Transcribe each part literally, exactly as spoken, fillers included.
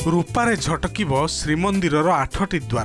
रूपारे झटकिब श्रीमंदिरर आठटी द्वार।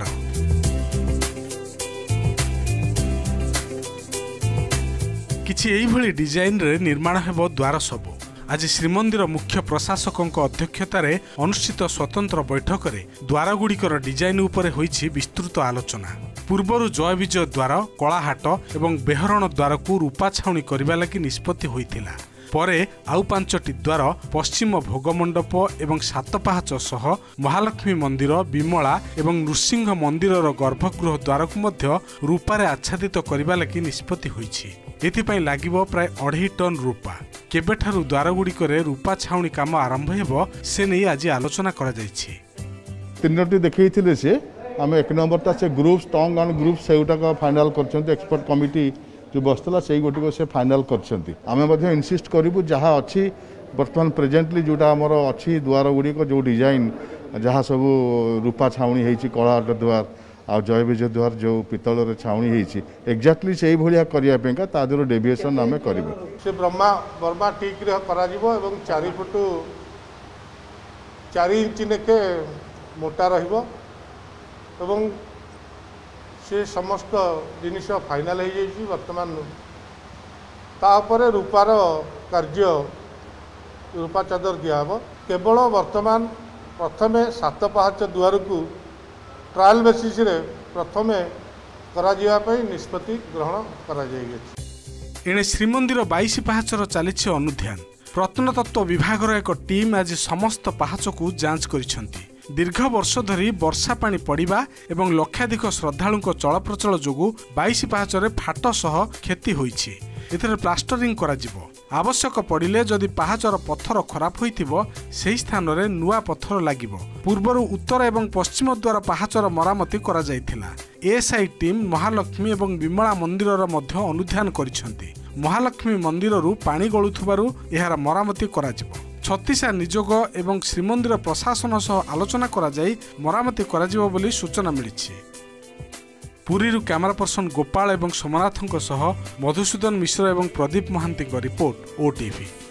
किछि एही भली डिजाइन रे निर्माण हेबो द्वार सबु। आज श्रीमंदिर मुख्य प्रशासक अध्यक्षतार अनुष्ठित स्वतंत्र बैठक में द्वारगुड़िकर डिजाइन उपरे होईछि विस्तृत आलोचना। पूर्वर जय विजय द्वार, कलाहाट एवं बेहरण द्वार को रूपा छाउणी करबा लागि निष्पत्ति होइथिला। परे आउ पांचटी द्वार पश्चिम भोगमंडप एवं सात पाहाच सह महालक्ष्मी मंदिर, विमला एवं नृसिंह मंदिरर गर्भगृह द्वार को मध्य रूपारे आच्छादित करबा लागि निष्पत्ति होईछि। एथिपाई लागिबो प्राय अढ़ाई टन रूपा। केबेठारु द्वारगुड़िकरे रूपा छाउणी काम आरंभ हेबो से नहीं आज आलोचना करा जायछि। तीनोटी देखैथिले से आमे एक नंबरटा से ग्रुप स्ट्रांग एंड ग्रुप सेउटा का फाइनल करछन्ते। एक्सपर्ट कमिटी जो बसला से गोटी को से फाइनल करछन्ती। आमे मध्ये इनसिस्ट करिबु जहा अछि वर्तमान प्रेजेंटली जोटा हमर अछि द्वार गुडी को जो डिजाइन जहा सब रूपा छाउणी हेछि, कलाहाट द्वार आ जय विजय द्वार जो पितल रे छाउणी हेछि, एक्जेक्टली सेही भलिया करिया पेका तादर डेविएशन आमे करिबु। से ब्रह्मा बर्मा ठीक रे करा जिवो एवं चारि फुट चार इंच नेके मोटा रहिबो एवं से समस्त जिनिस फाइनाल हो जाइए। वर्तमान तापर रूपार कार्य रूपा चादर दिहब। केवल वर्तमान प्रथमे सात पाहाच द्वार को ट्रायल बेसिस रे प्रथमे करा जिया पई निष्पत्ति ग्रहण करा जाइए। एणे श्रीमंदिर बाईस पाहाचर चलीछि अनुध्यान। प्रत्नतत्व विभागर एक टीम आज समस्त पाहाच को जांच करिसेंती। दीर्घ वर्ष धरी वर्षा पानी पड़िबा एवं लक्षाधिक श्रद्धालुं चलप्रचल जोगु बाईस पाहाचरे फाट सह क्षति होईछि। एथिरे प्लास्टरिंग करा जिवो। आवश्यक पड़िले जदि पाहाचर पत्थर खराब होइथिबो सेही स्थान रे नुआ पत्थर लागिबो। पूर्वरु उत्तर एवं पश्चिम द्वार पाहाचर मरामती करा जायथिला। एएसआई टीम महालक्ष्मी एवं विमला मंदिरर मध्य अनुध्यान करिसेंती। महालक्ष्मी मंदिररु पानी गळुथुबारु एहार मरामती करा जिवो। छत्तीसा निजोग एवं श्रीमंदिर प्रशासन सह आलोचना करा जाई मरामती करा जिवो बोली सूचना मिलिछि। पुरीरु कैमरा पर्सन गोपाल एवं सोमनाथଙ୍କ सह मधुसूदन मिश्र एवं प्रदीप महांती रिपोर्ट ओटीवी।